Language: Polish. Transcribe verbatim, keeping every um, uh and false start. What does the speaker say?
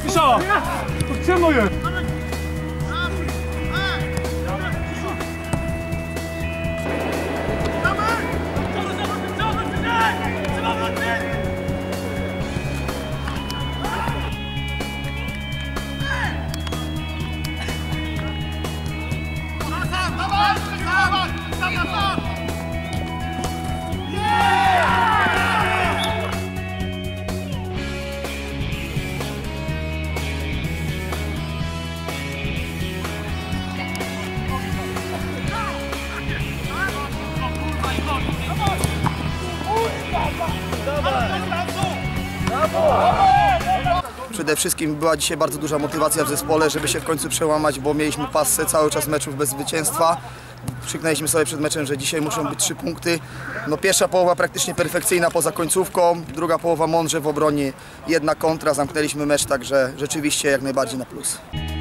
Cisza! To ciemno jest! Przede wszystkim była dzisiaj bardzo duża motywacja w zespole, żeby się w końcu przełamać, bo mieliśmy passę cały czas meczów bez zwycięstwa. Krzyknęliśmy sobie przed meczem, że dzisiaj muszą być trzy punkty. No, pierwsza połowa praktycznie perfekcyjna poza końcówką, druga połowa mądrze w obronie, jedna kontra, zamknęliśmy mecz, także rzeczywiście jak najbardziej na plus.